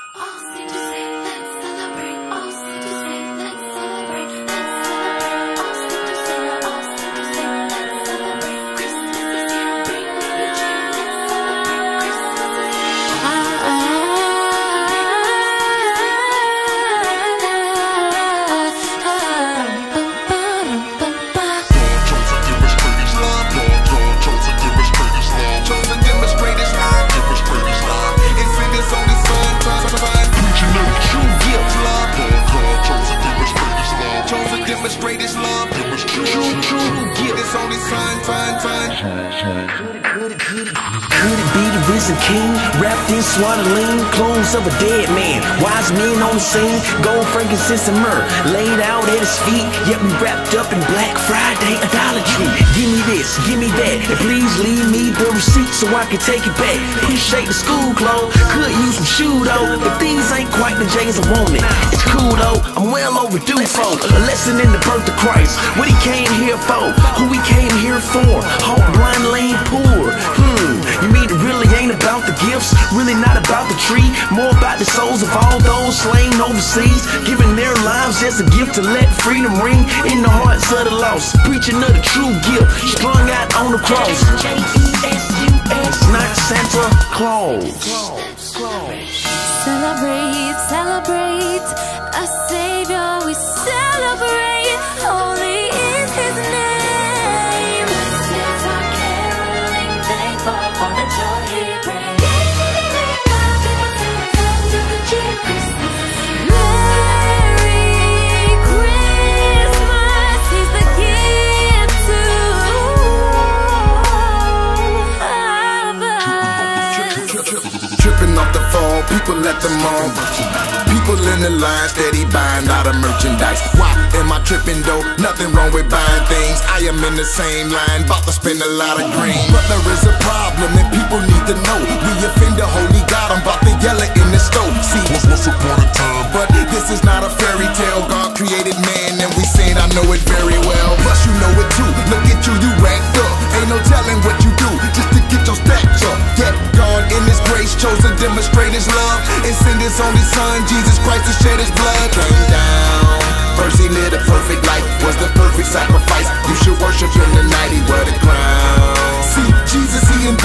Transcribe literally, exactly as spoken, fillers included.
Demonstrate His love. True, true, get His only son, son, son. Could it be the risen king, wrapped in swaddling clothes of a dead man? Wise men on the scene, gold, frankincense, and myrrh laid out at his feet, yet we wrapped up in Black Friday idolatry. Give me this, give me that, and please leave me the receipt so I can take it back. Appreciate the school clothes, could use some shoe though, but these ain't quite the J's I wanted. It's cool though, I'm well overdue for a lesson in the birth of Christ, what He came here for, who He came here for. Halt blind, lame, poor. Hmm, you mean it really ain't about the gifts, really not about the tree, more about the souls of all those slain overseas, giving their lives as a gift to let freedom ring in the hearts of the lost, preaching of the true gift strung out on the cross. J E S U S, not Santa Claus. Celebrate, celebrate, a Savior we celebrate, holy is His name. This is our caroling, thankful for the joy He brings. Merry Christmas, He's the gift to us. Tripping off the phone, people at the mall. People in the line, steady buying out of merchandise. Why am I tripping though? Nothing wrong with buying things. I am in the same line, about to spend a lot of green. But there is a problem and people need to know. We offend the holy God, I'm about to yell it in the stove. See, once upon a time, but this is not a fairy tale. God created man and we saying I know it very well. Plus you know it too, look at you, you racked up. Ain't no telling what you do, just to get your stacks up. Yet God in His grace chose to demonstrate His love and send His only son, Jesus Christ, to shed His blood. Came down, first He lived a perfect life, was the perfect sacrifice. You should worship Him tonight, He wore the crown. See, Jesus, He endured